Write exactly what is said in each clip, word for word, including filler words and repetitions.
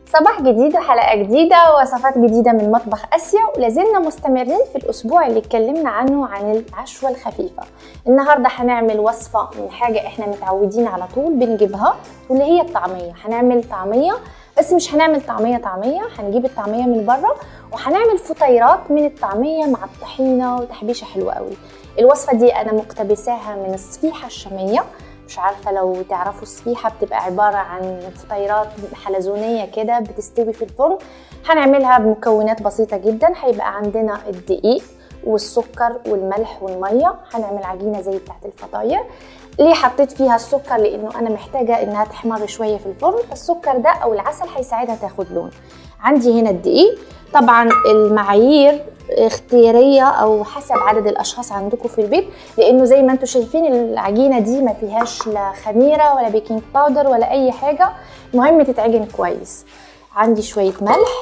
صباح جديد وحلقة جديدة ووصفات جديدة من مطبخ آسيا، ولازلنا مستمرين في الأسبوع اللي اتكلمنا عنه عن العشوة الخفيفة. النهاردة هنعمل وصفة من حاجة احنا متعودين على طول بنجيبها، واللي هي الطعمية. هنعمل طعمية، بس مش هنعمل طعمية طعمية، هنجيب الطعمية من بره وهنعمل فطيرات من الطعمية مع الطحينة وتحبيشة حلوة قوي. الوصفة دي أنا مقتبساها من الصفيحة الشامية. مش عارفة لو تعرفوا الصفيحة، بتبقى عبارة عن فطيرات حلزونية كده بتستوي في الفرن. هنعملها بمكونات بسيطة جدا. هيبقى عندنا الدقيق والسكر والملح والمية. هنعمل عجينة زي بتاعت الفطاير. ليه حطيت فيها السكر؟ لأنه أنا محتاجة إنها تحمر شوية في الفرن، فالسكر ده أو العسل هيساعدها تاخد لون. عندي هنا الدقيق. طبعا المعايير اختياريه او حسب عدد الاشخاص عندكم في البيت، لانه زي ما انتم شايفين العجينه دي ما فيهاش لا خميره ولا بيكنج باودر ولا اي حاجه، المهم تتعجن كويس. عندي شويه ملح،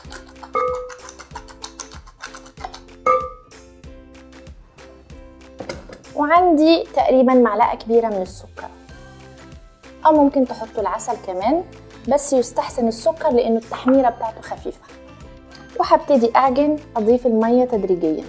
وعندي تقريبا معلقه كبيره من السكر، او ممكن تحطوا العسل كمان، بس يستحسن السكر لانه التحميره بتاعته خفيفه. وهبتدي اعجن، اضيف الميه تدريجيا.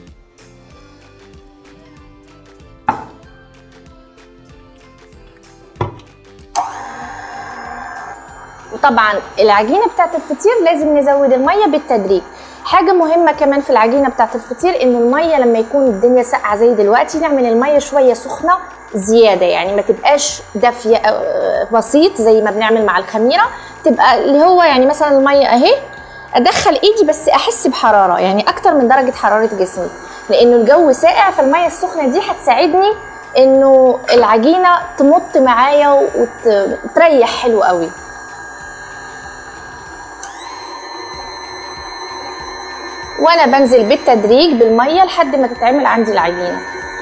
وطبعا العجينه بتاعت الفطير لازم نزود الميه بالتدريج. حاجه مهمه كمان في العجينه بتاعت الفطير انه الميه لما يكون الدنيا ساقعه زي دلوقتي نعمل الميه شويه سخنه زياده، يعني ما تبقاش دافيه بسيط زي ما بنعمل مع الخميره، تبقى اللي هو يعني مثلا الميه اهي ادخل ايدي بس احس بحراره، يعني اكتر من درجه حراره جسمي، لانه الجو ساقع. فالميه السخنه دي هتساعدني انه العجينه تمط معايا وتريح حلو قوي. وانا بنزل بالتدريج بالميه لحد ما تتعمل عندي العجينه.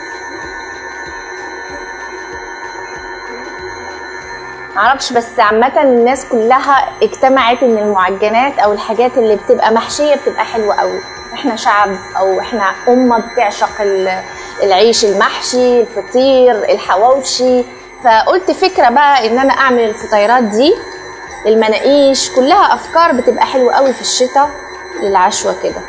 معرفش، بس عامة الناس كلها اجتمعت ان المعجنات او الحاجات اللي بتبقى محشية بتبقى حلوة قوي. احنا شعب او احنا امة بتعشق العيش المحشي، الفطير، الحواوشي. فقلت فكرة بقى ان انا اعمل الفطيرات دي، المناقيش، كلها افكار بتبقى حلوة قوي في الشتاء للعشوة كده.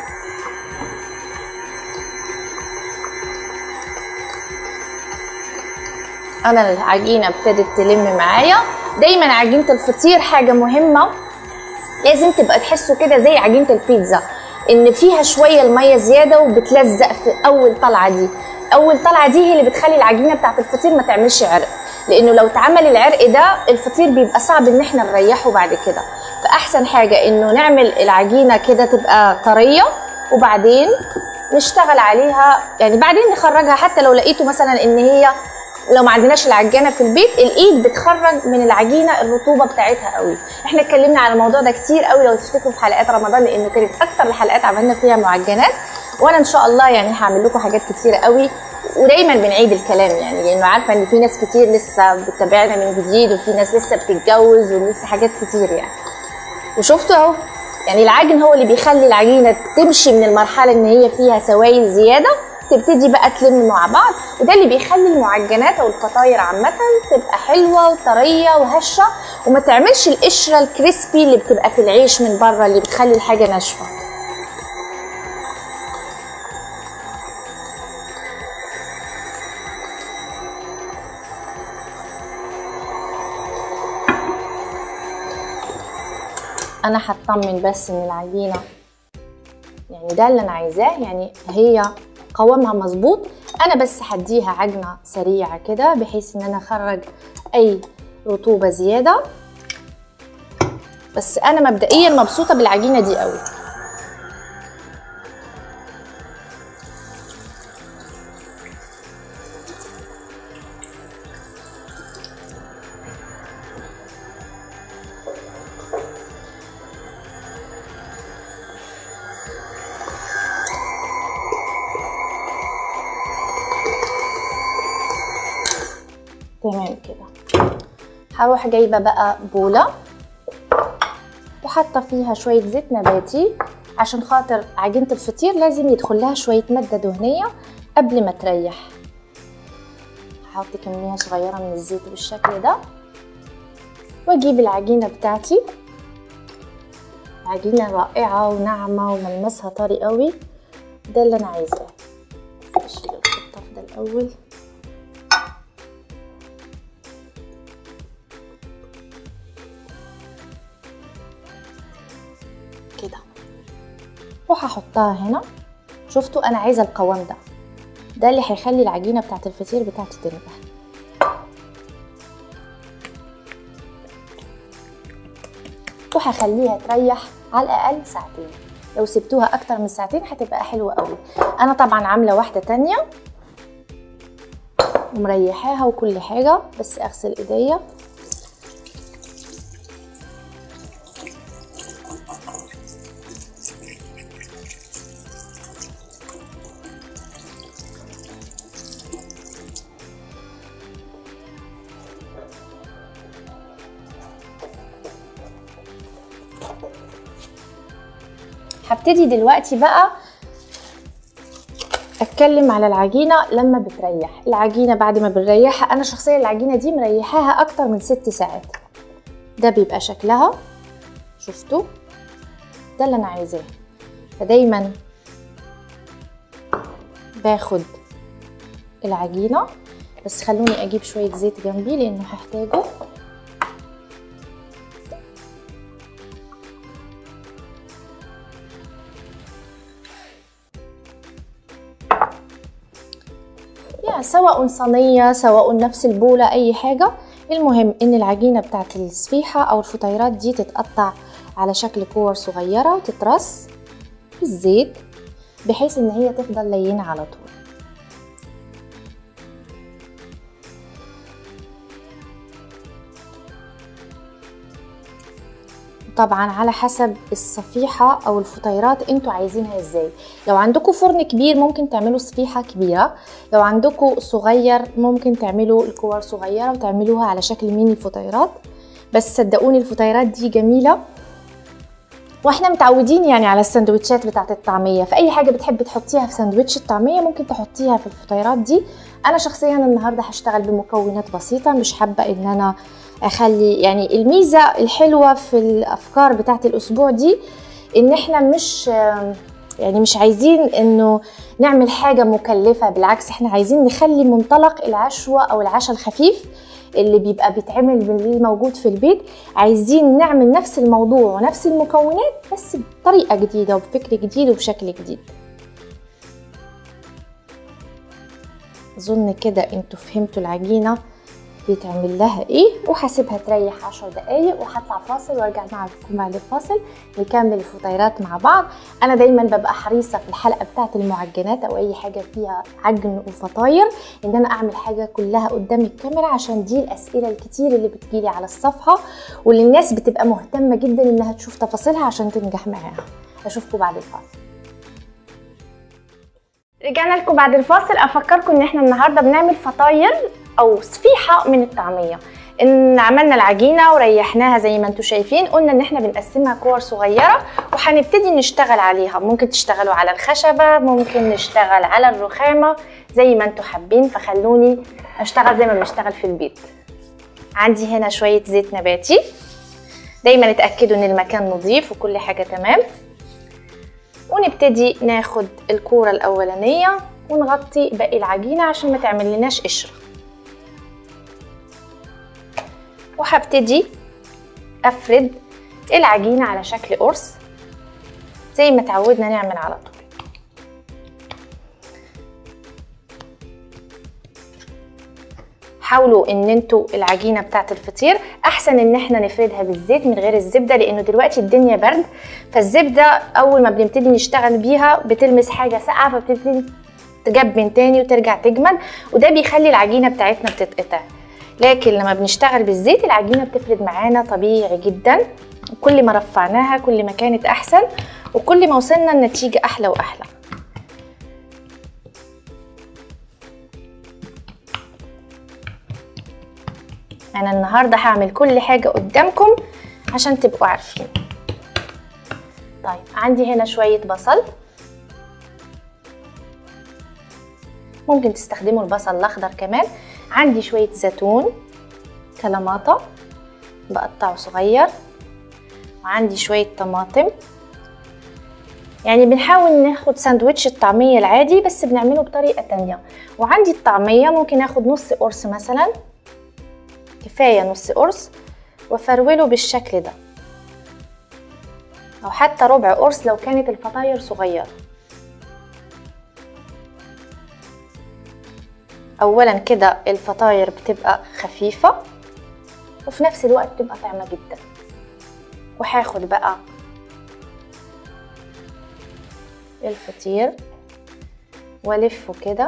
انا العجينه ابتدت تلم معايا. دايما عجينه الفطير حاجه مهمه، لازم تبقى تحسوا كده زي عجينه البيتزا ان فيها شويه الميه زياده وبتلزق في اول طلعه دي. اول طلعه دي هي اللي بتخلي العجينه بتاعت الفطير ما تعملش عرق، لانه لو اتعمل العرق ده الفطير بيبقى صعب ان احنا نريحه بعد كده. فاحسن حاجه انه نعمل العجينه كده تبقى طريه، وبعدين نشتغل عليها، يعني بعدين نخرجها. حتى لو لقيتوا مثلا ان هي لو ما عندناش العجانه في البيت، الايد بتخرج من العجينه الرطوبه بتاعتها قوي. احنا اتكلمنا على الموضوع ده كتير قوي لو تفتكروا في حلقات رمضان، لانه كانت اكتر الحلقات عملنا فيها معجنات. وانا ان شاء الله يعني هعمل لكم حاجات كتيره قوي، ودايما بنعيد الكلام، يعني لانه عارفه ان في ناس كتير لسه بتتابعنا من جديد، وفي ناس لسه بتتجوز، ولسه حاجات كتير يعني. وشفتوا اهو، يعني العجن هو اللي بيخلي العجينه تمشي من المرحله ان هي فيها سوائل زياده تبتدي بقى تلم مع بعض، وده اللي بيخلي المعجنات او الفطاير عامه تبقى حلوه وطريه وهشه، وما تعملش القشره الكريسبي اللي بتبقى في العيش من بره اللي بتخلي الحاجه ناشفه. انا هطمن بس ان العجينه يعني ده اللي انا عايزاه، يعني هي قوامها مظبوط. انا بس هديها عجنه سريعه كده بحيث ان انا اخرج اي رطوبه زياده. بس انا مبدئيا مبسوطه بالعجينه دي قوي. تمام كده. هروح جايبه بقى بوله وحاطه فيها شويه زيت نباتي، عشان خاطر عجينه الفطير لازم يدخل لها شويه ماده دهنيه قبل ما تريح. هحط كميه صغيره من الزيت بالشكل ده، واجيب العجينه بتاعتي عجينة رائعة وناعمة وملمسها طري قوي، ده اللي انا عايزاه. اشيل الخطاف ده الاول. كده وهحطها هنا. شفتوا انا عايزه القوام ده، ده اللي هيخلي العجينه بتاعه الفطير بتاعتي تنجح. وهخليها تريح على الاقل ساعتين، لو سبتوها اكتر من ساعتين هتبقى حلوه قوي. انا طبعا عامله واحده تانية ومريحاها وكل حاجه، بس اغسل ايديا. هبتدي دلوقتي بقى اتكلم على العجينه لما بتريح. العجينه بعد ما بنريحها، انا شخصيا العجينه دي مريحاها اكتر من ست ساعات، ده بيبقى شكلها. شفتوا؟ ده اللي انا عايزاه. فدايما باخد العجينه، بس خلوني اجيب شويه زيت جنبي لانه هحتاجه. سواء صينية سواء نفس البولة اي حاجة، المهم ان العجينة بتاعت السفيحة او الفطيرات دي تتقطع على شكل كور صغيرة وتترص في الزيت بحيث ان هي تفضل لينة على طول. طبعا على حسب الصفيحة او الفطيرات انتوا عايزينها ازاي. لو عندكم فرن كبير ممكن تعملوا صفيحة كبيرة، لو عندكم صغير ممكن تعملوا الكور صغيرة وتعملوها على شكل ميني فطيرات. بس صدقوني الفطيرات دي جميلة، واحنا متعودين يعني على السندوتشات بتاعت الطعمية، فاي حاجة بتحبي تحطيها في سندوتش الطعمية ممكن تحطيها في الفطيرات دي. انا شخصيا النهاردة هشتغل بمكونات بسيطة، مش حابة ان انا اخلي يعني الميزة الحلوة في الافكار بتاعت الاسبوع دي ان احنا مش يعني مش عايزين انه نعمل حاجة مكلفة، بالعكس احنا عايزين نخلي منطلق العشوة او العشاء الخفيف اللي بيبقى بيتعمل باللي موجود في البيت، عايزين نعمل نفس الموضوع ونفس المكونات بس بطريقة جديدة وبفكر جديد وبشكل جديد. اظن كده انتوا فهمتوا العجينة بيتعمل لها ايه، وهسيبها تريح عشر دقايق وهطلع فاصل وارجع معكم بعد الفاصل نكمل الفطيرات مع بعض. انا دايما ببقى حريصه في الحلقه بتاعه المعجنات او اي حاجه فيها عجن وفطاير ان انا اعمل حاجه كلها قدام الكاميرا، عشان دي الاسئله الكتير اللي بتجيلي على الصفحه واللي الناس بتبقى مهتمه جدا انها تشوف تفاصيلها عشان تنجح معاها. اشوفكم بعد الفاصل. رجعنا لكم بعد الفاصل. افكركم ان احنا النهارده بنعمل فطاير او صفيحه من الطعميه. ان عملنا العجينه وريحناها زي ما انتم شايفين، قلنا ان احنا بنقسمها كور صغيره وهنبتدي نشتغل عليها. ممكن تشتغلوا على الخشبه، ممكن نشتغل على الرخامه زي ما انتم حابين، فخلوني اشتغل زي ما بنشتغل في البيت. عندي هنا شويه زيت نباتي، دايما اتاكدوا ان المكان نظيف وكل حاجه تمام. ونبتدي ناخد الكوره الاولانيه ونغطي باقي العجينه عشان ما تعمل لناش قشره. وهبتدي افرد العجينه على شكل قرص زي ما تعودنا نعمل على طول. حاولوا ان انتوا العجينه بتاعه الفطير احسن ان احنا نفردها بالزيت من غير الزبده، لانه دلوقتي الدنيا برد، فالزبده اول ما بنبتدي نشتغل بيها بتلمس حاجه ساقعه فبتبتدي تجبن تاني وترجع تجمد، وده بيخلي العجينه بتاعتنا بتتقطع. لكن لما بنشتغل بالزيت العجينه بتفرد معانا طبيعي جدا، وكل ما رفعناها كل ما كانت احسن وكل ما وصلنا النتيجه احلى واحلى. انا النهارده هعمل كل حاجه قدامكم عشان تبقوا عارفين. طيب عندي هنا شويه بصل، ممكن تستخدموا البصل الاخضر كمان. عندي شويه زيتون كلاماطه بقطعه صغير، وعندي شوية طماطم. يعني بنحاول ناخد ساندويتش الطعمية العادي بس بنعمله بطريقة تانية. وعندي الطعمية ممكن اخد نص قرص مثلا، كفاية نص قرص، وافروله بالشكل ده، او حتى ربع قرص لو كانت الفطاير صغيرة. اولا كده الفطاير بتبقى خفيفة وفي نفس الوقت بتبقى طعمة جدا. وهاخد بقى الفطير والفه كده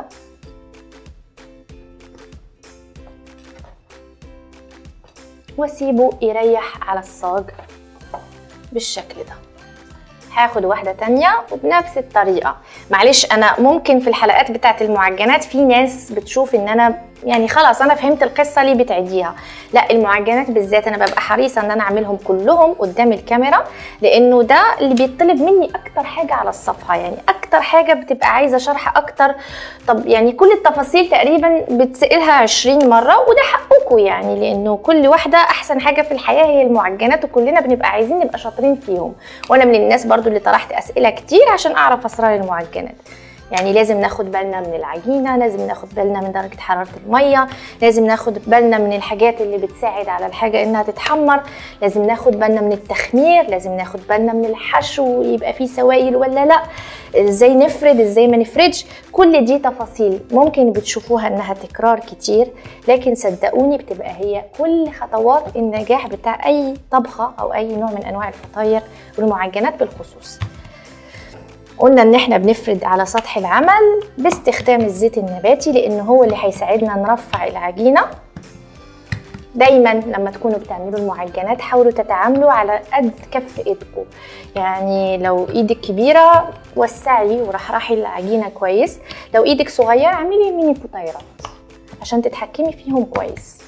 واسيبه يريح على الصاج بالشكل ده. هاخد واحدة تانية وبنفس الطريقة. معلش انا ممكن في الحلقات بتاعت المعجنات في ناس بتشوف ان انا يعني خلاص انا فهمت القصة ليه بتعيديها. لا، المعجنات بالذات انا ببقى حريصة ان انا اعملهم كلهم قدام الكاميرا، لانه ده اللي بيطلب مني اكتر حاجة على الصفحة. يعني اكتر حاجة بتبقى عايزة شرح اكتر. طب يعني كل التفاصيل تقريبا بتسألها عشرين مرة، وده حقكم يعني، لانه كل واحدة احسن حاجة في الحياة هي المعجنات، وكلنا بنبقى عايزين نبقى شاطرين فيهم. وانا من الناس برضو اللي طرحت اسئلة كتير عشان اعرف اسرار المعجنات. يعني لازم ناخد بالنا من العجينة، لازم ناخد بالنا من درجة حرارة المية، لازم ناخد بالنا من الحاجات اللي بتساعد على الحاجة انها تتحمر، لازم ناخد بالنا من التخمير، لازم ناخد بالنا من الحشو يبقى فيه سوائل ولا لا، ازاي نفرد ازاي ما نفردش. كل دي تفاصيل ممكن بتشوفوها انها تكرار كتير، لكن صدقوني بتبقى هي كل خطوات النجاح بتاع اي طبخة او اي نوع من انواع الفطاير والمعجنات بالخصوص. قلنا ان احنا بنفرد على سطح العمل باستخدام الزيت النباتي، لان هو اللي هيساعدنا نرفع العجينة. دايما لما تكونوا بتعملوا المعجنات حاولوا تتعاملوا على قد كف ايدكم. يعني لو ايدك كبيرة وسعي ورحرحي العجينة كويس، لو ايدك صغيرة اعملي ميني فطيرات عشان تتحكمي فيهم كويس.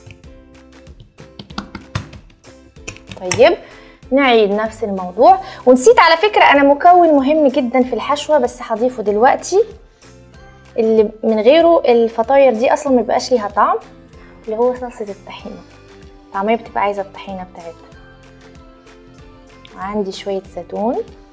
طيب نعيد نفس الموضوع. ونسيت على فكرة انا مكون مهم جدا في الحشوة بس هضيفه دلوقتي، اللي من غيره الفطاير دي اصلا ما بيبقاش ليها طعم، اللي هو صلصة الطحينة. الطعمية بتبقى عايزة الطحينة بتاعتها. وعندي شوية زيتون،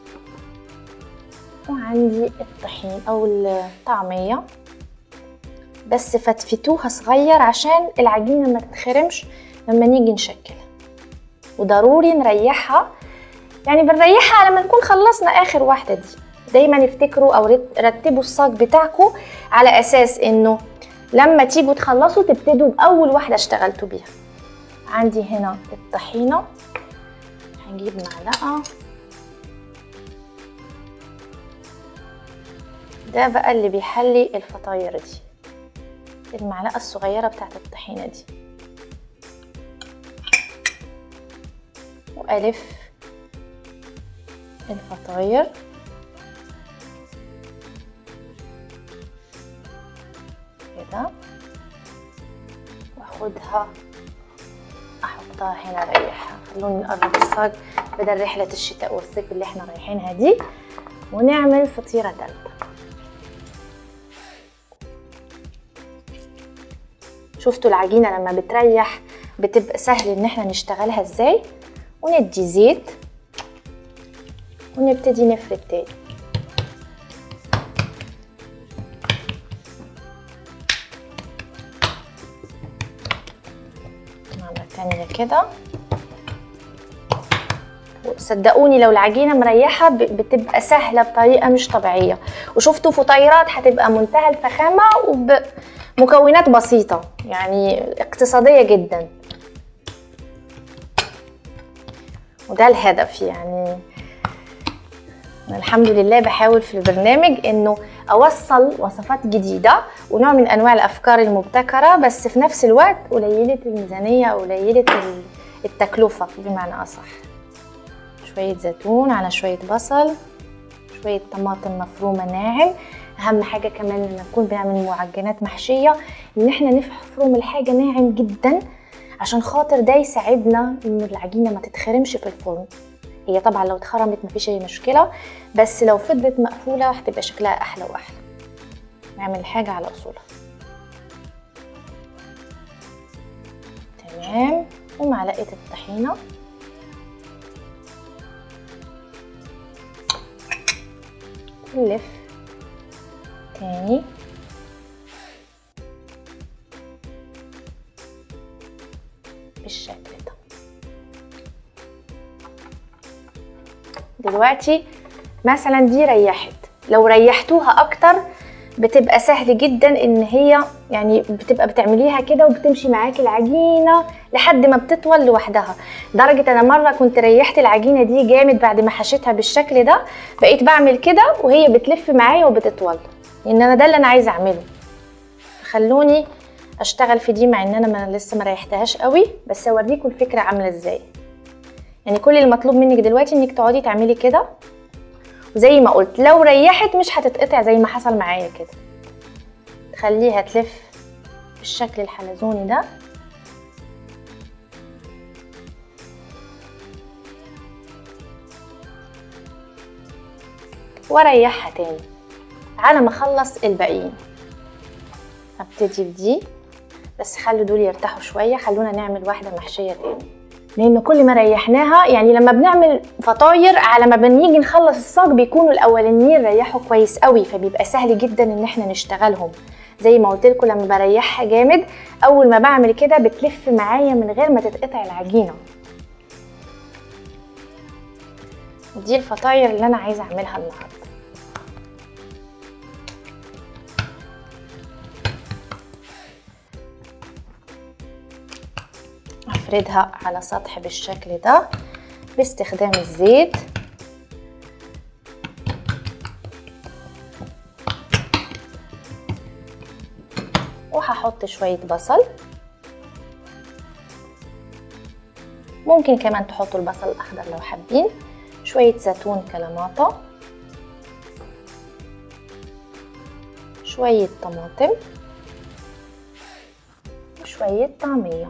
وعندي الطحين او الطعمية، بس فتفتوها صغير عشان العجينة ما تتخرمش لما نيجي نشكلها. وضروري نريحها، يعني بنريحها لما نكون خلصنا اخر واحدة دي. دايما افتكروا او رتبوا الصاج بتاعكم على اساس انه لما تيجوا تخلصوا تبتدوا باول واحدة اشتغلتوا بيها. عندي هنا الطحينة، هنجيب معلقة. ده بقى اللي بيحلي الفطاير دي، المعلقة الصغيرة بتاعت الطحينة دي. وألف الفطاير كده، واخدها احطها هنا اريحها. خلونا نقرب الصاج بدل رحلة الشتاء والصيف اللي احنا رايحينها دي، ونعمل فطيرة تالتة. شفتوا العجينة لما بتريح بتبقى سهل ان احنا نشتغلها ازاي. وندي زيت ونبتدي نفرد تاني. مرة تانية كده. صدقوني لو العجينة مريحة بتبقى سهلة بطريقة مش طبيعية. وشفتوا فطيرات هتبقى منتهى الفخامة وبمكونات بسيطة، يعني اقتصادية جدا. وده الهدف. يعني أنا الحمد لله بحاول في البرنامج انه اوصل وصفات جديدة ونوع من انواع الافكار المبتكرة، بس في نفس الوقت قليلة الميزانية قليلة التكلفة بمعنى اصح. شوية زيتون على شوية بصل، شوية طماطم مفرومة ناعم. اهم حاجة كمان لما نكون بنعمل معجنات محشية ان احنا نفرم الحاجة ناعم جدا، عشان خاطر ده يساعدنا ان العجينة ما تتخرمش في الفرن. هي طبعا لو اتخرمت مفيش اي مشكلة، بس لو فضلت مقفولة هتبقى شكلها احلى واحلى. نعمل الحاجة على اصولها. تمام. ومعلقة الطحينة ونلف تاني. بالشكل ده. دلوقتي مثلا دي ريحت، لو ريحتوها اكتر بتبقى سهل جدا ان هي يعني بتبقى بتعمليها كده وبتمشي معاكي العجينه لحد ما بتطول لوحدها. لدرجه انا مره كنت ريحت العجينه دي جامد بعد ما حشيتها بالشكل ده، بقيت بعمل كده وهي بتلف معايا وبتطول، لان انا ده اللي انا عايزه اعمله. خلوني اشتغل في دي مع ان انا ما لسه ما ريحتهاش قوي، بس اوريكم الفكره عامله ازاي. يعني كل المطلوب منك دلوقتي انك تقعدي تعملي كده، وزي ما قلت لو ريحت مش هتتقطع زي ما حصل معايا كده. تخليها تلف بالشكل الحلزوني ده، واريحها تاني على ما اخلص الباقيين. ابتدي بدي، بس خلوا دول يرتاحوا شويه. خلونا نعمل واحده محشيه تاني، لان كل ما ريحناها يعني لما بنعمل فطاير على ما بنيجي نخلص الصاج بيكونوا الاولانيين ريحوا كويس قوي، فبيبقى سهل جدا ان احنا نشتغلهم. زي ما قلت لكم لما بريحها جامد اول ما بعمل كده بتلف معايا من غير ما تتقطع العجينه. دي الفطاير اللي انا عايزه اعملها النهارده. افردها على سطح بالشكل ده باستخدام الزيت. وهحط شوية بصل، ممكن كمان تحطوا البصل الاخضر لو حابين، شوية زيتون كلاماتا، شوية طماطم، وشوية طعمية.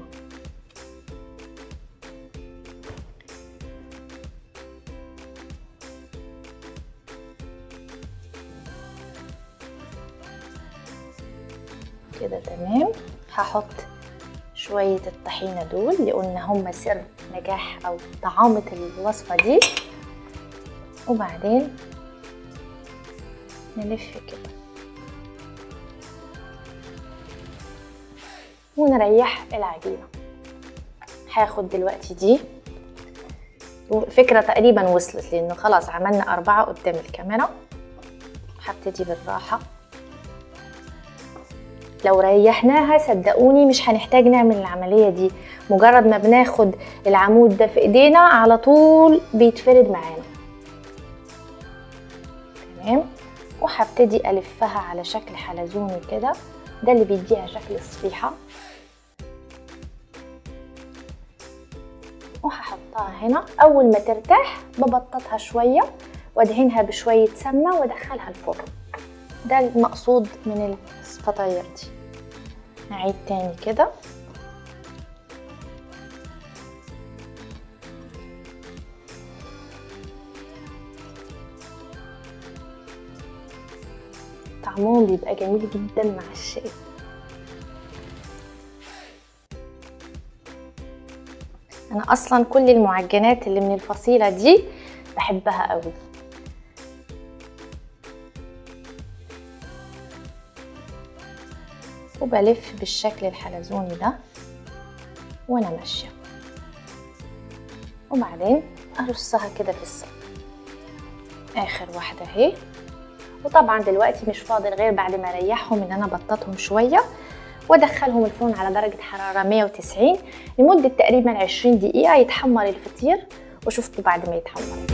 كده تمام. هحط شوية الطحينة دول اللي قلنا هم سر نجاح او طعامة الوصفة دي، وبعدين نلف كده ونريح العجينة. هاخد دلوقتي دي، فكرة تقريبا وصلت لانه خلاص عملنا اربعة قدام الكاميرا. هبتدي بالراحة. لو ريحناها صدقوني مش هنحتاج نعمل العملية دي، مجرد ما بناخد العمود ده في ايدينا على طول بيتفرد معانا. تمام. وهبتدي الفها على شكل حلزوني كده، ده اللي بيديها شكل الصفيحة. وهحطها هنا. اول ما ترتاح ببططها شوية وادهنها بشوية سمنة وادخلها الفرن. ده المقصود من الفطاير دي. نعيد تاني كده. طعمهم بيبقى جميل جدا مع الشاي. انا اصلا كل المعجنات اللي من الفصيلة دي بحبها قوي. وبلف بالشكل الحلزوني ده وانا ماشيه، وبعدين ارصها كده في الصاج. اخر واحده اهي. وطبعا دلوقتي مش فاضل غير بعد ما اريحهم ان انا ابططهم شويه وادخلهم الفرن على درجه حراره مية وتسعين لمده تقريبا عشرين دقيقه يتحمر الفطير، واشوفكم بعد ما يتحمر.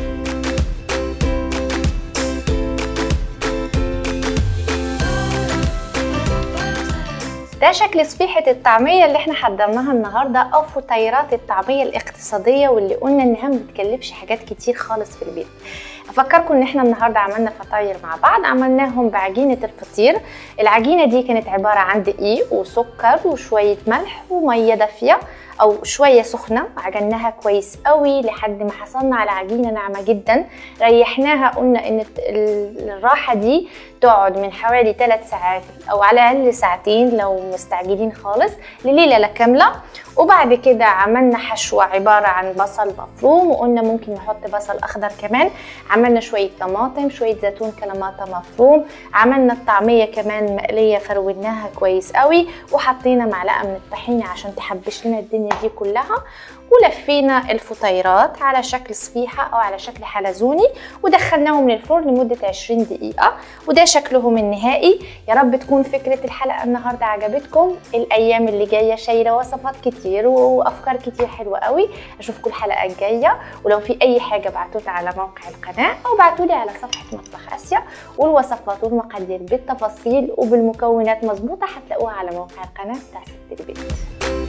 ده شكل صفيحة الطعمية اللي احنا حضرناها النهاردة، او فطيرات الطعمية الاقتصادية واللي قلنا انها ما بتكلفش حاجات كتير خالص في البيت. افكركم ان احنا النهاردة عملنا فطاير مع بعض، عملناهم بعجينة الفطير. العجينة دي كانت عبارة عن دقيق وسكر وشوية ملح ومية دافية او شويه سخنه، عجناها كويس قوي لحد ما حصلنا على عجينه ناعمه جدا. ريحناها، قلنا ان الراحه دي تقعد من حوالي ثلاث ساعات او على الاقل ساعتين لو مستعجلين خالص، لليله كامله. وبعد كده عملنا حشوه عباره عن بصل مفروم، وقلنا ممكن نحط بصل اخضر كمان. عملنا شويه طماطم، شويه زيتون كلاماتا مفروم. عملنا الطعميه كمان مقليه، فرودناها كويس قوي، وحطينا معلقه من الطحينه عشان تحبش لنا الدنيا دي كلها. ولفينا الفطيرات على شكل صفيحه او على شكل حلزوني، ودخلناهم للفرن لمده عشرين دقيقه. وده شكلهم النهائي. يا رب تكون فكره الحلقه النهارده عجبتكم. الايام اللي جايه شايله وصفات كتير وافكار كتير حلوه قوي. اشوفكم الحلقه الجايه، ولو في اي حاجه ابعتولي على موقع القناه او ابعتولي على صفحه مطبخ اسيا، والوصفات والمقادير بالتفاصيل وبالمكونات مظبوطه هتلاقوها على موقع القناه بتاع ست البيت.